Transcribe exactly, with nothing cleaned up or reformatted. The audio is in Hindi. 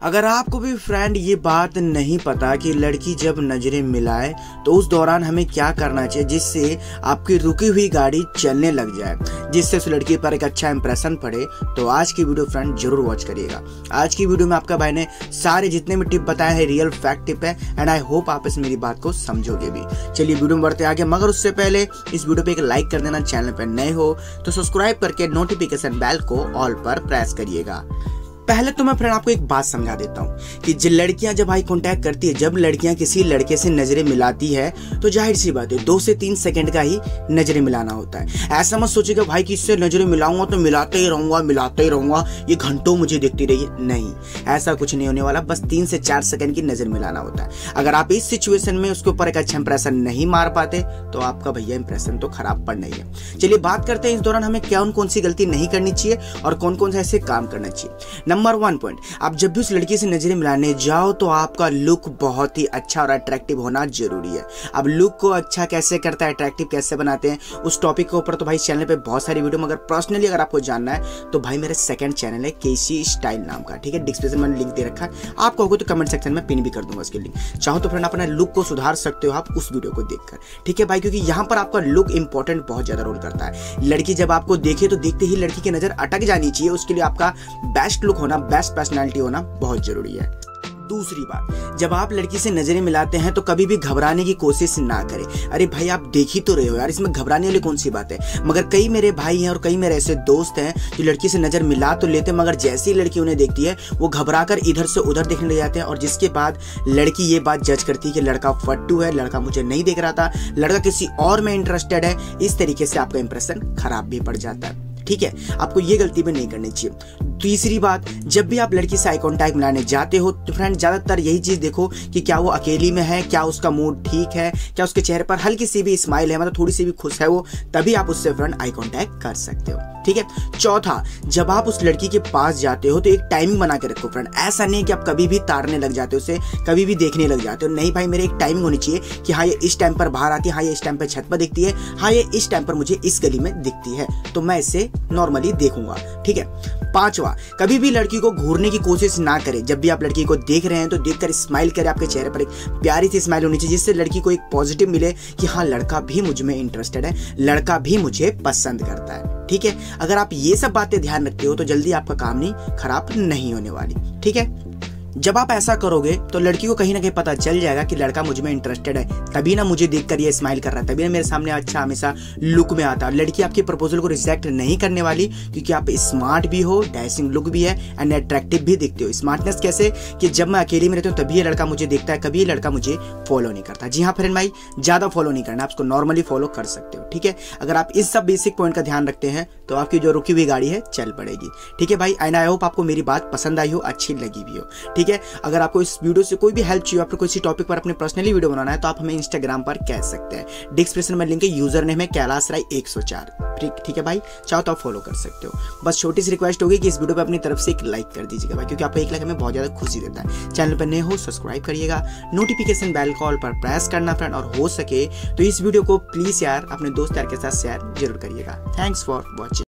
अगर आपको भी फ्रेंड ये बात नहीं पता कि लड़की जब नजरें मिलाए तो उस दौरान हमें क्या करना चाहिए जिससे आपकी रुकी हुई गाड़ी चलने लग जाए, जिससे उस लड़की पर एक अच्छा इंप्रेशन पड़े, तो आज की वीडियो फ्रेंड जरूर वॉच करिएगा। आज की वीडियो में आपका भाई ने सारे जितने भी टिप बताए हैं रियल फैक्ट टिप है एंड आई होप आप इस मेरी बात को समझोगे भी। चलिए वीडियो में बढ़ते आगे, मगर उससे पहले इस वीडियो पे एक लाइक कर देना, चैनल पर नए हो तो सब्सक्राइब करके नोटिफिकेशन बेल को ऑल पर प्रेस करिएगा। पहले तो मैं फ्रेंड आपको एक बात समझा देता हूँ कि जब लड़कियां जब आई कांटेक्ट करती है, जब लड़कियां किसी लड़के से नजरें मिलाती है तो जाहिर सी बात है दो से तीन सेकंड का ही नजरें मिलाना होता है। ऐसा मत सोचिएगा भाई कि इससे नजरें मिलाऊंगा तो मिलाते ही रहूंगा मिलाते ही रहूंगा ये घंटों मुझे देखती रही है, नहीं, ऐसा कुछ नहीं होने वाला। बस तीन से चार सेकंड की नजर मिलाना होता है। अगर आप इस सिचुएशन में उसके ऊपर एक अच्छा इंप्रेशन नहीं मार पाते तो आपका भैया इंप्रेशन तो खराब पड़ना ही है। चलिए बात करते हैं इस दौरान हमें कौन कौन सी गलती नहीं करनी चाहिए और कौन कौन से ऐसे काम करना चाहिए। नंबर वन पॉइंट, आप जब भी उस लड़की से नजरें मिलाने जाओ तो आपका लुक बहुत ही अच्छा और अट्रैक्टिव होना जरूरी है। अब लुक को अच्छा कैसे करता है, अट्रैक्टिव कैसे बनाते हैं, उस टॉपिक के ऊपर तो भाई चैनल पे बहुत सारी वीडियो, मगर पर्सनली अगर आपको जानना है तो भाई मेरे सेकंड चैनल है केसी स्टाइल नाम का, ठीक है, डिस्क्रिप्शन में लिंक दे रखा है, आपको होगा तो कमेंट सेक्शन में पिन भी कर दूंगा उसके लिंक। चाहो तो फ्रेंड अपना लुक को सुधार सकते हो आप उस वीडियो को देखकर, ठीक है भाई, क्योंकि यहाँ पर आपका लुक इंपॉर्टेंट बहुत ज्यादा रोल करता है। लड़की जब आपको देखे तो देखते ही लड़की की नजर अटक जानी चाहिए, उसके लिए आपका बेस्ट लुक होना, बेस्ट पर्सनैलिटी होना बहुत जरूरी है। दूसरी बात, जब आप लड़की से नजरें मिलाते हैं तो कभी भी घबराने की कोशिश ना करें। अरे भाई आप देख ही तो रहे हो यार, इसमें घबराने वाली कौन सी बात है। मगर कई मेरे भाई हैं और कई मेरे ऐसे दोस्त हैं जो लड़की से नजर मिला तो लेते, मगर जैसी लड़की उन्हें देखती है वो घबराकर इधर से उधर देखने लग जाते हैं, और जिसके बाद लड़की ये बात जज करती है कि लड़का फट्टू है, लड़का मुझे नहीं देख रहा था, लड़का किसी और में इंटरेस्टेड है। इस तरीके से आपका इंप्रेशन खराब भी पड़ जाता है, ठीक है, आपको ये गलती भी नहीं करनी चाहिए। तीसरी बात, जब भी आप लड़की से आई कांटेक्ट मिलाने जाते हो तो फ्रेंड ज्यादातर यही चीज देखो कि क्या वो अकेली में है, क्या उसका मूड ठीक है, क्या उसके चेहरे पर हल्की सी भी स्माइल है, मतलब थोड़ी सी भी खुश है वो, तभी आप उससे फ्रेंड आई कांटेक्ट कर सकते हो, ठीक है। चौथा, जब आप उस लड़की के पास जाते हो तो एक टाइमिंग बना के रखो फ्रेंड। ऐसा नहीं कि आप कभी भी ताड़ने लग जाते हो उसे, कभी भी देखने लग जाते हो, नहीं भाई, मेरे एक टाइमिंग होनी चाहिए कि हाँ ये इस टाइम पर बाहर आती है, हाँ ये इस टाइम पर छत पर दिखती है, हाँ ये इस टाइम पर मुझे इस गली में दिखती है, तो मैं इसे नॉर्मली देखूंगा, ठीक है। पांचवा, कभी भी लड़की को घूरने की कोशिश ना करें। जब भी आप लड़की को देख रहे हैं तो देखकर स्माइल करें, आपके चेहरे पर एक प्यारी सी स्माइल होनी चाहिए जिससे लड़की को एक पॉजिटिव मिले कि हाँ लड़का भी मुझ में इंटरेस्टेड है, लड़का भी मुझे पसंद करता है, ठीक है। अगर आप ये सब बातें ध्यान रखते हो तो जल्दी आपका काम नहीं खराब नहीं होने वाली, ठीक है। जब आप ऐसा करोगे तो लड़की को कहीं ना कहीं पता चल जाएगा कि लड़का मुझ में इंटरेस्टेड है, तभी ना मुझे देखकर ये स्माइल कर रहा है, तभी ना मेरे सामने अच्छा हमेशा लुक में आता है। लड़की आपके प्रपोजल को रिजेक्ट नहीं करने वाली, क्योंकि आप स्मार्ट भी हो, डैशिंग लुक भी है एंड अट्रैक्टिव भी दिखते हो। स्मार्टनेस कैसे कि जब मैं अकेले में रहता हूँ तभी ये लड़का मुझे देखता है, कभी ये लड़का मुझे फॉलो नहीं करता। जी हाँ फ्रेंड भाई, ज्यादा फॉलो नहीं करना, आप उसको नॉर्मली फॉलो कर सकते हो, ठीक है। अगर आप इस सब बेसिक पॉइंट का ध्यान रखते हैं तो आपकी जो रुकी हुई गाड़ी है चल पड़ेगी, ठीक है भाई। एंड आई होप आपको मेरी बात पसंद आई हो, अच्छी लगी भी हो, ठीक है। अगर आपको इस वीडियो से कोई भी हेल्प चाहिए, आपको किसी टॉपिक पर अपने पर्सनली वीडियो बनाना है तो आप हमें इंस्टाग्राम पर कह सकते हैं, डिस्क्रिप्शन में लिंक है, यूजर नेम है कैलाश राय एक सौ चार, ठीक ठीक है भाई, चाहो तो आप फॉलो कर सकते हो। बस छोटी सी रिक्वेस्ट होगी कि इस वीडियो पे अपनी तरफ से एक लाइक कर दीजिएगा भाई, क्योंकि आपको एक लाइक हमें बहुत ज्यादा खुशी देता है। चैनल पर नए हो सब्सक्राइब करिएगा, नोटिफिकेशन बेल कॉल पर प्रेस करना फ्रेंड, और हो सके तो इस वीडियो को प्लीज यार अपने दोस्त यार के साथ शेयर जरूर करिएगा। Thanks for watching.